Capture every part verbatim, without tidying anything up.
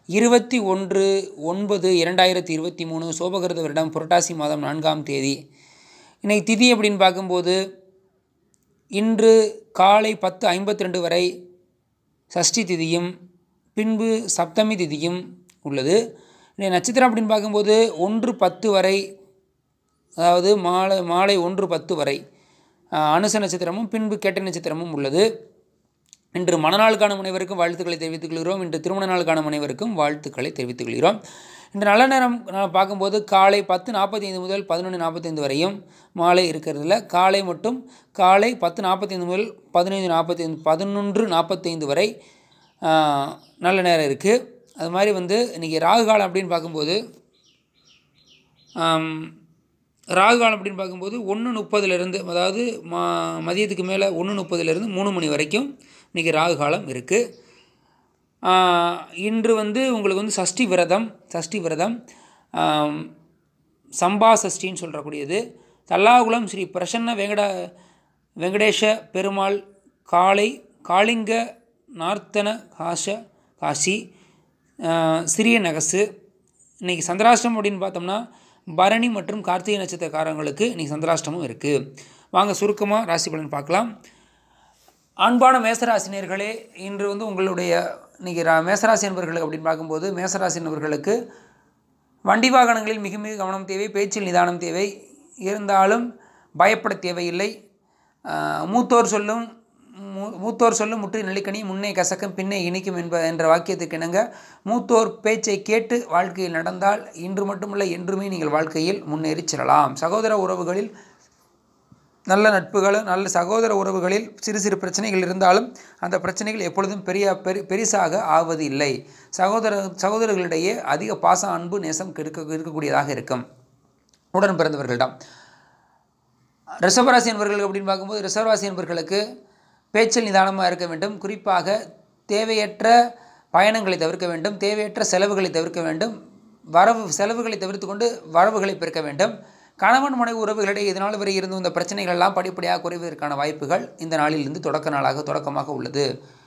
இருபத்தி ஒன்று ஒன்பது இரண்டாயிரத்தி இருபத்தி மூணு சோபகிருத வருடம் புரட்டாசி மாதம் நான்காம் தேதி. இன்றைக்கி திதி அப்படின்னு பார்க்கும்போது இன்று காலை பத்து ஐம்பத்தி ரெண்டு வரை சஷ்டி திதியும் பின்பு சப்தமி திதியும் உள்ளது. இன்றைய நட்சத்திரம் அப்படின்னு பார்க்கும்போது ஒன்று பத்து வரை, அதாவது மாலை மாலை ஒன்று பத்து வரை அனுச நட்சத்திரமும் பின்பு கேட்ட நட்சத்திரமும் உள்ளது. இன்று மணநாள் காணும் அனைவருக்கும் வாழ்த்துக்களை தெரிவித்துக் கொள்கிறோம். இன்று திருமண நாள் காணும் அனைவருக்கும் வாழ்த்துக்களை தெரிவித்துக் கொள்கிறோம். இன்று நல்ல நேரம் பார்க்கும்போது காலை பத்து நாற்பத்தி ஐந்து முதல் பதினொன்று நாற்பத்தைந்து வரையும் மாலை இருக்கிறதுல, காலை மட்டும் காலை பத்து நாற்பத்தைந்து முதல் பதினைந்து நாற்பத்தைந்து பதினொன்று நாற்பத்தைந்து வரை நல்ல நேரம் இருக்குது. அது மாதிரி வந்து இன்றைக்கி ராகு காலம் அப்படின்னு பார்க்கும்போது ராகு காலம் அப்படின்னு பார்க்கும்போது ஒன்று முப்பதுலேருந்து, அதாவது மா மதியத்துக்கு மேலே ஒன்று முப்பதுலேருந்து மூணு மணி வரைக்கும் இன்றைக்கி ராகு காலம் இருக்குது. இன்று வந்து உங்களுக்கு வந்து சஷ்டி விரதம் சஷ்டி விரதம் சம்பா சஷ்டின்னு சொல்கிறக்கூடியது. தல்லாகுளம் ஸ்ரீ பிரசன்ன வெங்கட வெங்கடேஷ பெருமாள் காளை காளிங்க நார்த்தன காச காசி சிறிய நகசு. இன்றைக்கி சந்திராஷ்டமம் அப்படின்னு பார்த்தோம்னா பரணி மற்றும் கார்த்திகை நட்சத்திரக்காரங்களுக்கு இன்றைக்கி சந்திராஷ்டமும் இருக்குது. வாங்க சுருக்கமாக ராசி பலன் பார்க்கலாம். அன்பான மேசராசினியர்களே, இன்று வந்து உங்களுடைய இன்றைக்கி மேசராசி என்பவர்களுக்கு அப்படின்னு பார்க்கும்போது மேசராசி என்பவர்களுக்கு வண்டி வாகனங்களில் மிக மிக கவனம் தேவை, பேச்சில் நிதானம் தேவை. இருந்தாலும் பயப்பட தேவையில்லை. மூத்தோர் சொல்லும் மூத்தோர் சொல்லும் முற்றி நெல்லிக்கனி முன்னே கசக்கம் பின்னே இனிக்கும் என்ப என்ற வாக்கியத்துக்கு இணங்க மூத்தோர் பேச்சை கேட்டு வாழ்க்கையில் நடந்தால் இன்று மட்டுமல்ல என்றுமே நீங்கள் வாழ்க்கையில் முன்னேறி செல்லலாம். சகோதர உறவுகளில் நல்ல நட்புகளும் நல்ல சகோதர உறவுகளில் சிறு சிறு பிரச்சனைகள் இருந்தாலும் அந்த பிரச்சனைகள் எப்பொழுதும் பெரிய பெரி பெரிசாக ஆவது இல்லை. சகோதர சகோதரர்களிடையே அதிக பாச அன்பு நேசம் இருக்க இருக்கக்கூடியதாக இருக்கும் உடன் பிறந்தவர்களிடம். ரிஷபராசி என்பவர்களுக்கு அப்படின்னு பார்க்கும்போது ரிஷபராசி என்பவர்களுக்கு பேச்சில் நிதானமாக இருக்க வேண்டும். குறிப்பாக தேவையற்ற பயணங்களை தவிர்க்க வேண்டும், தேவையற்ற செலவுகளை தவிர்க்க வேண்டும். வரவு செலவுகளை தவிர்த்து கொண்டு வரவுகளை பெருக்க வேண்டும். கணவன் மனைவி உறவுகளிடையே இதனால் வரை இருந்து இந்த பிரச்சனைகள் எல்லாம் படிப்படியாக குறைவதற்கான வாய்ப்புகள் இந்த நாளிலிருந்து தொடக்க நாளாக தொடக்கமாக உள்ளது.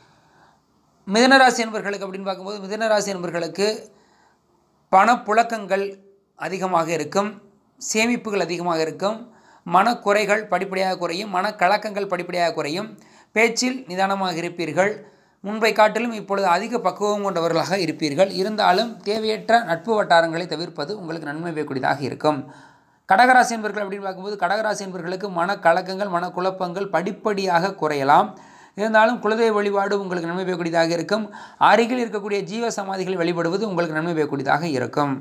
மிதுனராசி என்பவர்களுக்கு அப்படின்னு பார்க்கும்போது மிதுனராசி என்பவர்களுக்கு பணப்புழக்கங்கள் அதிகமாக இருக்கும், சேமிப்புகள் அதிகமாக இருக்கும், மனக்குறைகள் படிப்படியாக குறையும், மனக்கலக்கங்கள் படிப்படியாக குறையும். பேச்சில் நிதானமாக இருப்பீர்கள். முன்பை காட்டிலும் இப்பொழுது அதிக பக்குவம் கொண்டவர்களாக இருப்பீர்கள். இருந்தாலும் தேவையற்ற நட்பு வட்டாரங்களை தவிர்ப்பது உங்களுக்கு நன்மை பெறக்கூடியதாக இருக்கும். கடகராசி என்பவர்கள் அப்படின்னு பார்க்கும்போது கடகராசி என்பவர்களுக்கு மனக்கலக்கங்கள் மனக்குழப்பங்கள் படிப்படியாக குறையலாம். இருந்தாலும் குலதெய்வ வழிபாடு உங்களுக்கு நன்மை பெறக்கூடியதாக இருக்கும். அருகில் இருக்கக்கூடிய ஜீவ சமாதிகளை வழிபடுவது உங்களுக்கு நன்மை பெறக்கூடியதாக இருக்கும்.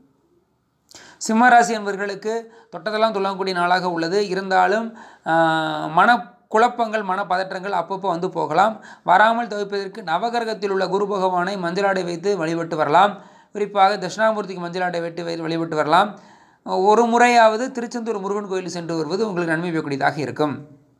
சிம்மராசி என்பவர்களுக்கு தொட்டதெல்லாம் துள்ளக்கூடிய நாளாக உள்ளது. இருந்தாலும் மன குழப்பங்கள் மன பதற்றங்கள் அப்பப்போ வந்து போகலாம். வராமல் தவிர்ப்பதற்கு நவகிரகத்தில் உள்ள குரு பகவானை மஞ்சளாடை வைத்து வழிபட்டு வரலாம். குறிப்பாக தட்சிணாமூர்த்திக்கு மஞ்சளாடை வைத்து வழிபட்டு வரலாம். ஒரு முறையாவது திருச்செந்தூர் முருகன் கோயில் சென்று வருவது உங்களுக்கு நன்மை பெறக்கூடியதாக இருக்கும்.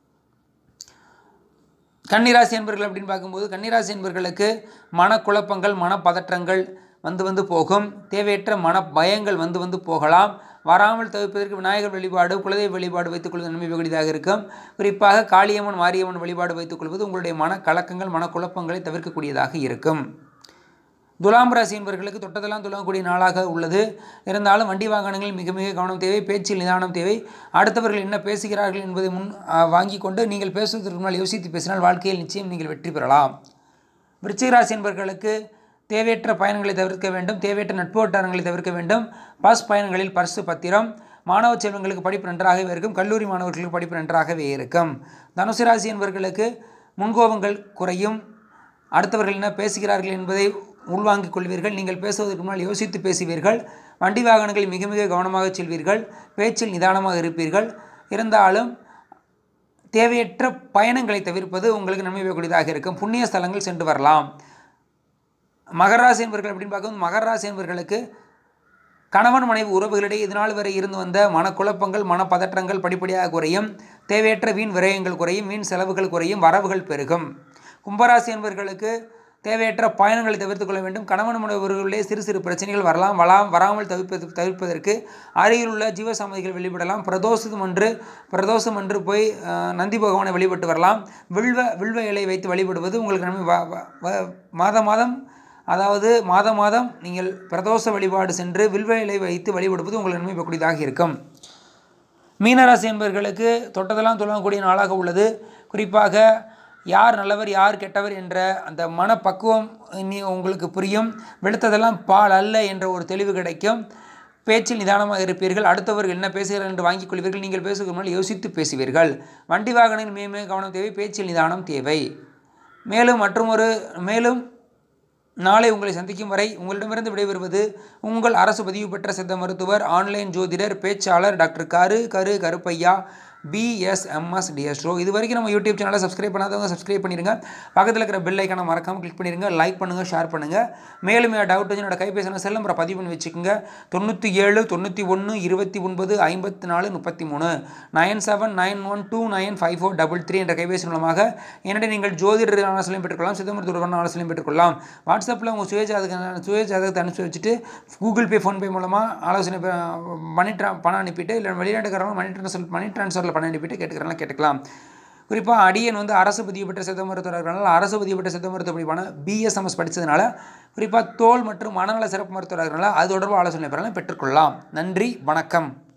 கன்னிராசி என்பவர்கள் அப்படின்னு பார்க்கும்போது கன்னிராசி என்பவர்களுக்கு மனக்குழப்பங்கள் மனப்பதற்றங்கள் வந்து வந்து போகும். தேவையற்ற மன பயங்கள் வந்து வந்து போகலாம். வராமல் தவிர்ப்பதற்கு விநாயகர் வழிபாடு குலதெய்வ வழிபாடு வைத்துக் கொள்வது நன்மை பெறக்கூடியதாக இருக்கும். குறிப்பாக காளியம்மன் மாரியம்மன் வழிபாடு வைத்துக் கொள்வது உங்களுடைய மன கலக்கங்கள் மனக்குழப்பங்களை தவிர்க்கக்கூடியதாக இருக்கும். துலாம் ராசி என்பவர்களுக்கு தொட்டதெல்லாம் துளங்கக்கூடிய நாளாக உள்ளது. இருந்தாலும் வண்டி வாகனங்களில் மிக மிக கவனம் தேவை, பேச்சில் நிதானம் தேவை. அடுத்தவர்கள் என்ன பேசுகிறார்கள் என்பதை முன் வாங்கி கொண்டு நீங்கள் பேசுவதற்கு முன்னால் யோசித்து பேசினால் வாழ்க்கையில் நிச்சயம் நீங்கள் வெற்றி பெறலாம். விருச்சிக ராசி என்பவர்களுக்கு தேவையற்ற பயணங்களை தவிர்க்க வேண்டும், தேவையற்ற நட்பு வட்டாரங்களை தவிர்க்க வேண்டும். பஸ் பயணங்களில் பரிசு பத்திரம். மாணவ செல்வங்களுக்கு படிப்பு நன்றாகவே இருக்கும், கல்லூரி மாணவர்களுக்கு படிப்பு நன்றாகவே இருக்கும். தனுசு ராசி என்பவர்களுக்கு முன்கோபங்கள் குறையும். அடுத்தவர்கள் என்ன பேசுகிறார்கள் என்பதை உள்வாங்கிக் கொள்வீர்கள். நீங்கள் பேசுவதற்கு முன்னால் யோசித்து பேசுவீர்கள். வண்டி வாகனங்களில் மிக மிக கவனமாக செல்வீர்கள். பேச்சில் நிதானமாக இருப்பீர்கள். இருந்தாலும் தேவையற்ற பயணங்களை தவிர்ப்பது உங்களுக்கு நன்மை பெறக்கூடியதாக இருக்கும். புண்ணிய ஸ்தலங்கள் சென்று வரலாம். மகர ராசி என்பவர்கள் அப்படின்னு பார்க்கும்போது மகர ராசி என்பவர்களுக்கு கணவன் மனைவி உறவுகளிடையே இதனால் வரை இருந்து வந்த மனக்குழப்பங்கள் மனப்பதற்றங்கள் படிப்படியாக குறையும். தேவையற்ற வீண் விரயங்கள் குறையும், வீண் செலவுகள் குறையும், வரவுகள் பெருகும். கும்பராசி என்பவர்களுக்கு தேவையற்ற பயணங்களை தவிர்த்து கொள்ள வேண்டும். கணவன் மனைவி உறவுகளிடையே சிறு சிறு பிரச்சனைகள் வரலாம். வலாம் வராமல் தவிர்ப்பது தவிர்ப்பதற்கு அருகில் உள்ள ஜீவசமாதிகள் வழிபடலாம். பிரதோஷம் அன்று பிரதோஷம் அன்று போய் நந்தி பகவானை வழிபட்டு வரலாம். வில்வ வில்வ இலை வைத்து வழிபடுவது உங்களுக்கு நன்மை. மாதம் மாதம் அதாவது மாதம் மாதம் நீங்கள் பிரதோஷ வழிபாடு சென்று வில்வ இலை வைத்து வழிபடுவது உங்கள் நன்மை பெறக்கூடியதாக இருக்கும். மீனராசி என்பவர்களுக்கு தொட்டதெல்லாம் துலங்கக்கூடிய நாளாக உள்ளது. குறிப்பாக யார் நல்லவர் யார் கெட்டவர் என்ற அந்த மனப்பக்குவம் இனி உங்களுக்கு புரியும். வெளுத்ததெல்லாம் பால் அல்ல என்ற ஒரு தெளிவு கிடைக்கும். பேச்சில் நிதானமாக இருப்பீர்கள். அடுத்தவர்கள் என்ன பேசுகிறார்கள் என்று வாங்கிக் கொள்வீர்கள். நீங்கள் பேசுகிற முன்னால் யோசித்து பேசுவீர்கள். வண்டி வாகனங்கள் மேலே கவனம் தேவை. பேச்சில் நிதானம் தேவை. மேலும் மற்றும் ஒரு மேலும் நாளை உங்களை சந்திக்கும் வரை உங்களிடமிருந்து விடைபெறுவது உங்கள் அரசு பதிவு பெற்ற சித்த மருத்துவர் ஆன்லைன் ஜோதிடர் பேச்சாளர் doctor Karu Karu Karuppaiah B S M S D Astro. இது வரைக்கும் நம்ம யூடியூப் சேனலை சப்ஸ்கிரைப் பண்ணாதவங்க சப்ஸ்கிரைப் பண்ணிடுங்க. பக்கத்தில் இருக்கிற பெல் ஐக்கானை மறக்காமல் கிளிக் பண்ணிடுங்க. லைக் பண்ணுங்கள், ஷேர் பண்ணுங்கள். மேலும் டவுட் வந்து என்னோட கைபேசி செல் நம்பரை பதிவு பண்ணி வச்சுக்கோங்க. தொண்ணூற்றி ஏழு தொண்ணூற்றி ஒன்று இருபத்தி ஒன்பது ஐம்பத்தி நாலு முப்பத்தி மூணு nine seven nine one two nine five four double three என்ற கைபேசி மூலமாக என்னிட நீங்கள் ஜோதிடர் ஆலோசனையும் பெற்றுக்கொள்ளலாம், சித்தமருத்துவ ஆலோசனையும் பெற்றுக்கொள்ளலாம். வாட்ஸ்அப்பில் உங்கள் சுயஜாதக சுயஜாதகத்தை அனுப்பிச்சி வச்சுட்டு கூகுள் பே ஃபோன்பே மூலமாக ஆலோசனை மணி ட்ரா பணம் அனுப்பிட்டு இல்லை வெளிநாட்டுக்காரங்க மணி ட்ரான்ஸ்ஃபர் மணி ட்ரான்ஸ்ஃபரில் பணம் அனுப்பிட்டு கேட்டுக்கிறலாம் கேட்டுக்கலாம். குறிப்பாக அடியன் வந்து அரசு பதிவு பெற்ற சித்த மருத்துவர்களால் அரசு பதிவு பெற்ற சித்த மருத்துவ படிப்பான பி எஸ் எம் எஸ் படித்ததுனால குறிப்பாக தோல் மற்றும் மனநல சிறப்பு மருத்துவர்களால் அது தொடர்பு ஆலோசனை பெறலாம் பெற்றுக்கொள்ளலாம். நன்றி, வணக்கம்.